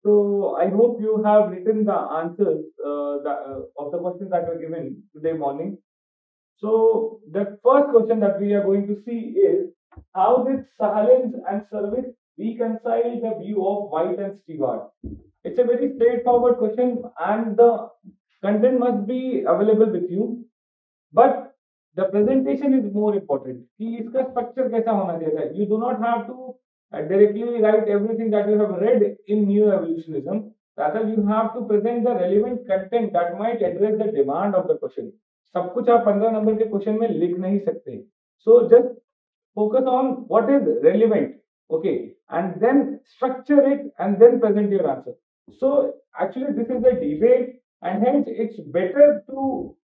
So I hope you have written the answers of the questions that were given today morning. So the first question that we are going to see is, how did Sahalins and Service reconcile the view of White and Stewart? It's a very straightforward question, and the content must be available with you. But the presentation is more important. कि इसका structure कैसा होना चाहिए. You do not have to directly write everything that you have read in New Evolutionism. Rather, you have to present the relevant content that might address the demand of the question. सब कुछ आप 15 number के question में लिख नहीं सकते. So just focus on what is relevant, okay, and then structure it and then present your answer. So actually this is a debate, and hence it's better to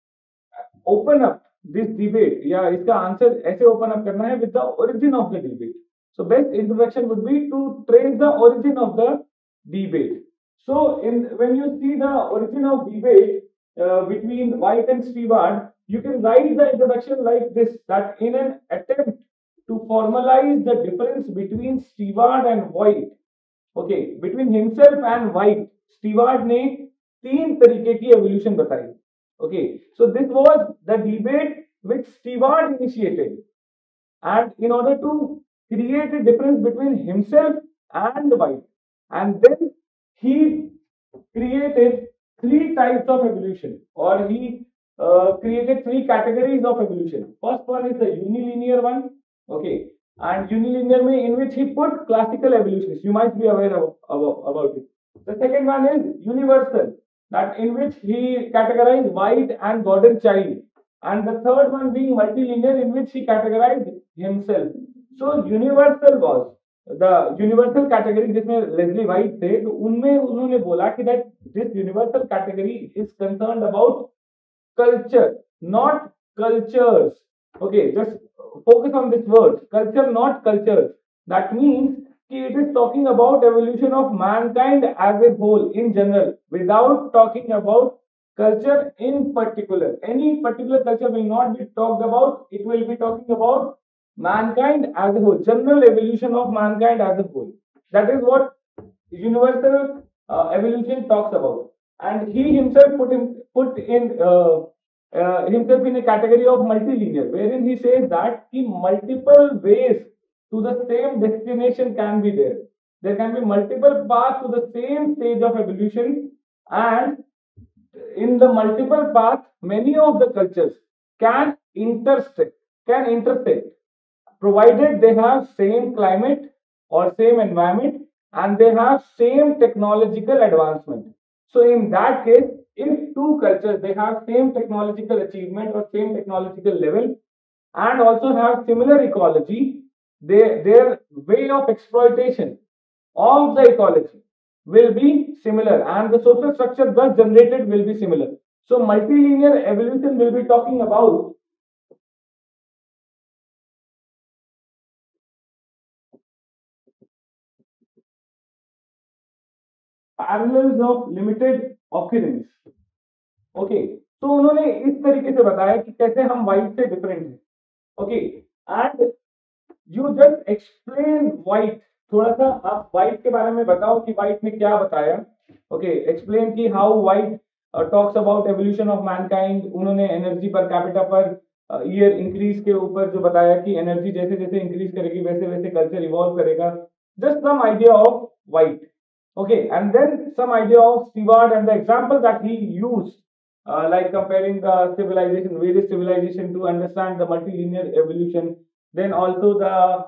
open up this debate, या इसका answer ऐसे open up करना है with the origin of the debate. So best introduction would be to trace the origin of the debate. So when you see the origin of debate between White and Stewart, you can write the introduction like this: that in an attempt to formalize the difference between Stewart and White, okay, between himself and White, Stewart ने तीन तरीके की evolution बताई. Okay, so this was the debate which Stewart initiated, and in order to create a difference between himself and White, and then he created three types of evolution, or he created three categories of evolution. First one is the unilinear one, okay, and unilinear in which he put classical evolutionists. You might be aware about it. The second one is universal, that in which he categorized White and Gordon Childe, and the third one being multilinear, in which he categorized himself. So universal was the universal category जिसमें Leslie White थे, तो उनमें उन्होंने बोला कि that this universal category is concerned about culture, not cultures. Okay, just focus on this word, culture, not cultures. That means it is talking about evolution of mankind as a whole in general, without talking about culture in particular. Any particular culture will not be talked about. It will be talking about mankind as a whole, general evolution of mankind as a whole. That is what universal evolution talks about. And he himself put in himself in a category of multilinear, wherein he says that multiple ways to the same destination can be there. There can be multiple paths to the same stage of evolution, and in the multiple paths, many of the cultures can intersect, provided they have same climate or same environment, and they have same technological advancement. So in that case, if two cultures, they have same technological achievement or same technological level, and also have similar ecology, their way of exploitation of the ecology will be similar, and the social structure thus generated will be similar. So multilinear evolution will be talking about parallels of limited occurrence. Okay, तो उन्होंने इस तरीके से बताया कि कैसे हम white से डिफरेंट हैं. Okay, and you just explain White. थोड़ा सा आप व्हाइट के बारे में बताओ कि व्हाइट ने क्या बताया. ओके, एक्सप्लेन कि how White talks about evolution of mankind. उन्होंने energy per capita per year increase के ऊपर जो बताया कि एनर्जी जैसे जैसे इंक्रीज करेगी वैसे वैसे कल्चर इवॉल्व करेगा. Just some idea of White. Okay, and then some idea of Stewart and the example that he used, like comparing the various civilization to understand the multilinear evolution. Then also the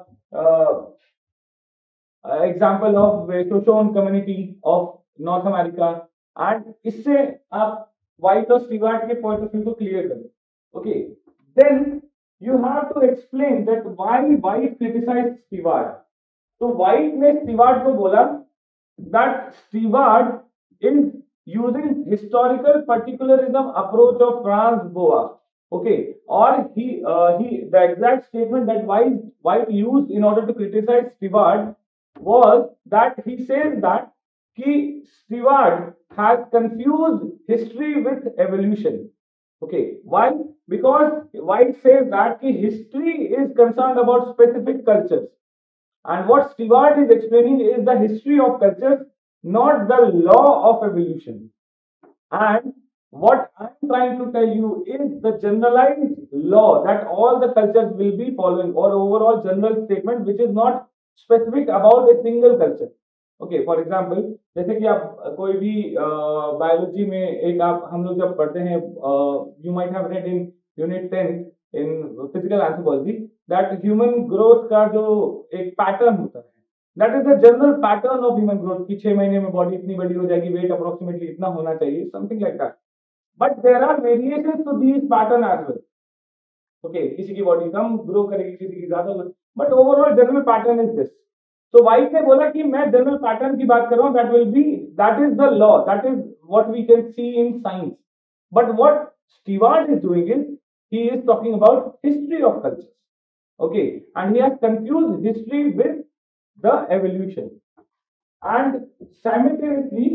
example of Shoshone community of North America. And इससे आप White और Stewart के point of view को clear करें. Okay, then you have to explain that why White criticized Stewart. तो White ने Stewart को बोला that Stewart is using historical particularism approach of Franz Boas. Okay, or the exact statement that White used in order to criticize Stewart was that he says that Stewart has confused history with evolution. Okay, why? Because White says that history is concerned about specific cultures, and what Stewart is explaining is the history of cultures not the law of evolution. And what I'm trying to tell you is the generalized law that all the cultures will be following, or overall general statement which is not specific about a single culture. Okay for example जैसे कि आप कोई भी biology में एक आप हम लोग जब पढ़ते हैं you might have read in unit 10 in physical anthropology that human growth का जो एक पैटर्न होता है that is the general pattern of human growth की 6 महीने में बॉडी इतनी बड़ी हो जाएगी वेट अप्रोक्सीमेटली इतना होना चाहिए something like that but there are variations to these pattern as well okay किसी की बॉडी कम ग्रो करेगी किसी की ज्यादा but overall general pattern is this तो वाइट ने बोला कि मैं जनरल पैटर्न की बात कर रहा हूं that will be that is the law that is what we can see in science but what Stewart is doing is he is talking about history of cultures okay and he has confused history with the evolution and simultaneously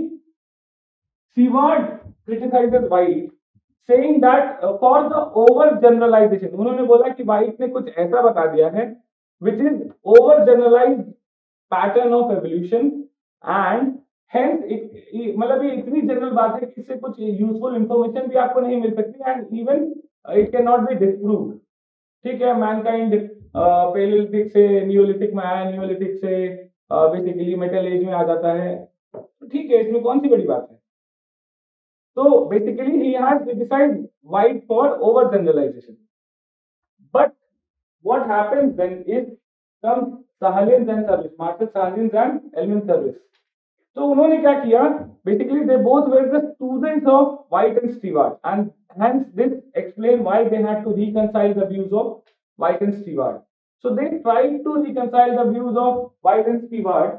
Seward criticizes White saying that for the over generalization उन्होंने बोला कि White ने कुछ ऐसा बता दिया है which is over generalized pattern of evolution and hence मतलब ये इतनी जनरल बात है कि इससे कुछ यूजफुल इंफॉर्मेशन भी आपको नहीं मिल सकती and even it can not be disproved ठीक है मैनकाइंड पेलियोलिथिक से नियोलिथिक में आया नियोलिथिक से बेसिकली मेटल एज में आ जाता है ठीक है इसमें कौन सी बड़ी बात है तो basically he has criticised White for over generalization but what happens then is comes Sahelians and Service Marshall Sahelians and Elman Service तो उन्होंने क्या किया basically they both were the students of White and Stewart and hence this explain why they had to reconcile the views of White and Stewart so they tried to reconcile the views of White and Stewart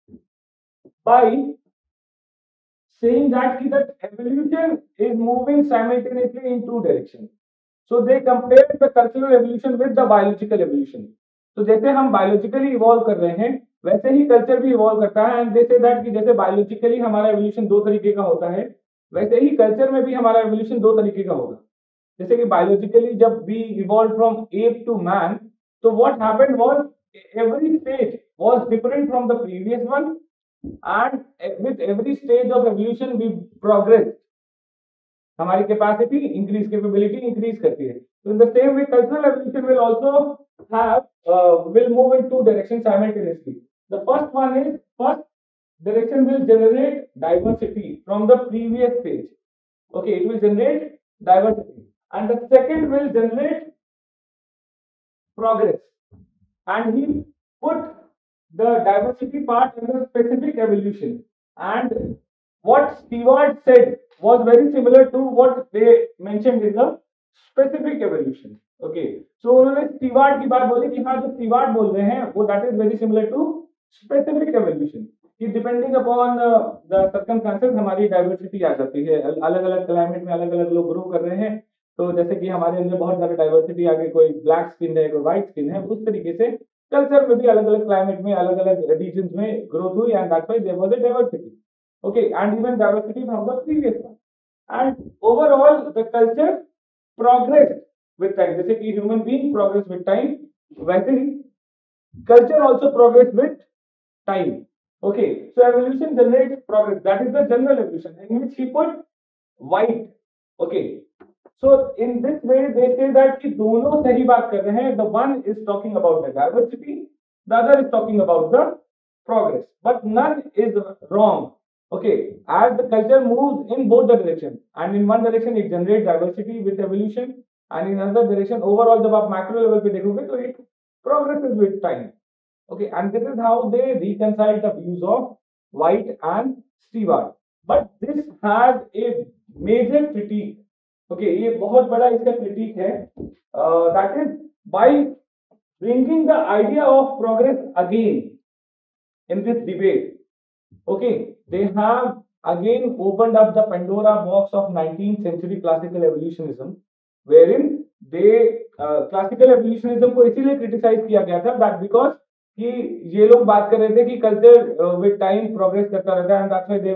by saying that evolution is moving simultaneously in two directions so they compared the cultural evolution with the biological evolution तो जैसे हम biologically evolve कर रहे हैं वैसे ही culture भी evolve करता है एंड दे से दैट कि जैसे बायोलॉजिकली हमारा एवोल्यूशन दो तरीके का होता है वैसे ही कल्चर में भी हमारा एवोल्यूशन दो तरीके का होगा जैसे कि बायोलॉजिकली जब we evolve from ape to man तो what happened was every stage was different from the previous one and with every stage of evolution we progress हमारी कैपेसिटी इंक्रीज कैपेबिलिटी इंक्रीज करती है तो in the same way cultural evolution will also have will move in two directions simultaneously the first one is first direction will generate diversity from the previous stage okay it will generate diversity and the second will generate progress and he put the diversity part in the specific evolution and what Stewart said was very similar to what they mentioned in the specific evolution okay so उन्होंने Stewart की बात बोली कि हाँ जो स्टीवार्ट बोल रहे हैं वो that is very similar to specific evolution कि डिपेंडिंग अपॉन द सर्कमस्टेंसेस हमारी डाइवर्सिटी आ जाती है अलग अलग क्लाइमेट में अलग अलग लोग ग्रो कर रहे हैं तो जैसे कि हमारे अंदर बहुत ज्यादा डाइवर्सिटी आ गई कोई ब्लैक स्किन है कोई व्हाइट स्किन है उस तरीके से कल्चर में भी अलग अलग क्लाइमेट में अलग अलग रीजन में ग्रोथ हुई and that's why there was a diversity okay and even diversity from the previous one and overall the culture progress with time जैसे कि human being progress with time वैसे ही culture also progress with time okay so evolution generates progress that is the general evolution in which he put White okay so in this way they say that कि दोनों सही बात कर रहे हैं the one is talking about the diversity the other is talking about the progress but none is wrong okay as the culture moves in both the direction and in one direction it generates diversity with evolution and in another direction overall जब आप macro level पे देखोगे तो it progresses with time okay and this is how they reconcile the views of White and Stewart but this has a major critique okay ये बहुत बड़ा इसका critique है that is by bringing the idea of progress again in this debate okay they have again opened up the Pandora box of 19th century classical evolutionism wherein they classical evolutionism को इसीलिए criticise किया गया था that because कि ये लोग बात कर रहे थे कि कल्चर विद टाइम प्रोग्रेस करता रहता है and that's why they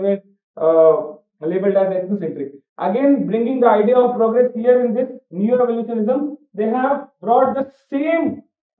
were labeled as ethnocentric again bringing the idea of progress here in this neo evolutionism they have brought the same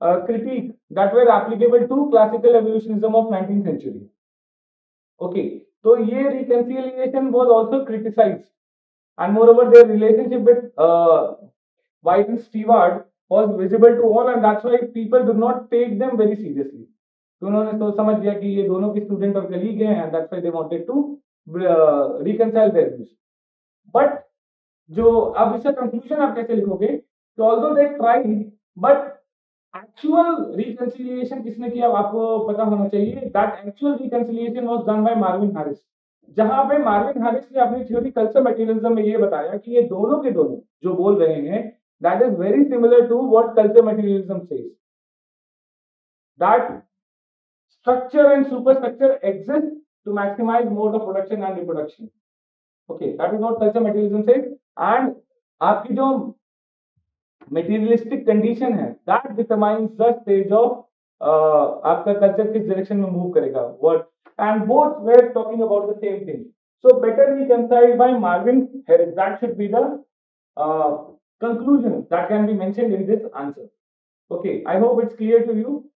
critique that were applicable to classical evolutionism of 19th century okay तो ये reconciliation was also criticized, and moreover their relationship with White and Stewart was visible to all, and that's why people do not take them very seriously. तो उन्होंने तो समझ लिया कि ये दोनों की स्टूडेंट और कलीग हैं, and that's why they wanted to reconcile their views. But जो अब इसका कंक्लूजन आप कैसे लिखोगे कि although they tried, but actual reconciliation किसने किया आपको पता होना चाहिए. That actual reconciliation was done by Marvin Harris. जहां पे मार्विन हैरिस ने अपनी थ्योरी कल्चर मटेरियलिज्म में ये बताया कि ये दोनों के दोनों जो बोल रहे हैं, that is very similar to what culture materialism says, that structure and superstructure exist to maximize mode of production and reproduction. Okay, that is what culture materialism says. And आपकी जो materialistic condition है, that determines the stage of आपका culture किस direction में move करेगा. What, and both were talking about the same thing. So better reconciled by Marvin Harris. That should be the conclusion that can be mentioned in this answer. Okay, I hope it's clear to you.